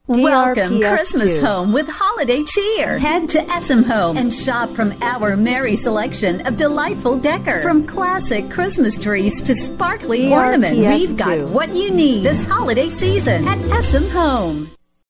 Welcome Christmas 2. home with holiday cheer. Head to SM Home and shop from our merry selection of delightful decor. From classic Christmas trees to sparkly DRPS ornaments, we've got 2. what you need this holiday season at SM Home.